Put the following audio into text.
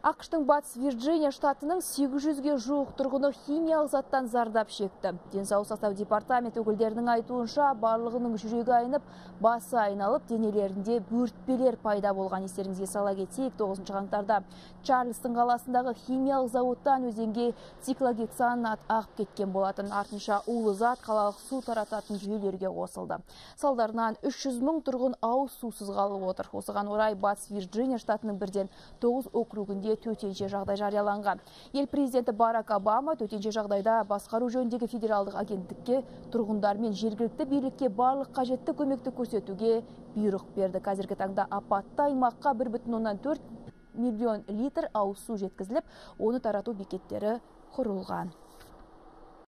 ақштың Батыс Вирджиния штатының 800-ге жуық тұрғыны химиялық заттан зардап шекті. Денсаулық сақтау департамент өкілдерінің айтуынша барлығының жүрегі айнып, басы айналып, денелерінде бөртпелер пайда болған. Естеріңізге сала кетейік, 9 қаңтарда Чарльстон қаласындағы химиялық зауыттан өзенге циклогексан ағып кеткен болатын. Артынша улы зат қалалық су тарататын жүйелерге қосылды. Салдарынан 300 мың тұрғын ауыз сусыз қалып отыр. Осыған орай Батыс Вирджиния штатының бірден 9 округінде төтенше жағдай жарияланған. Ел президенті Барак Обама төтенше жағдайда басқару жөніндегі федералдық агенттікке тұрғындар мен жергілікті билікке барлық қажетті көмекті көрсетуге бұйрық берді. Қазіргі таңда апатты аймаққа 1,4 миллион литр ауыз су жеткізіліп, оны тарату бекеттері құрылған.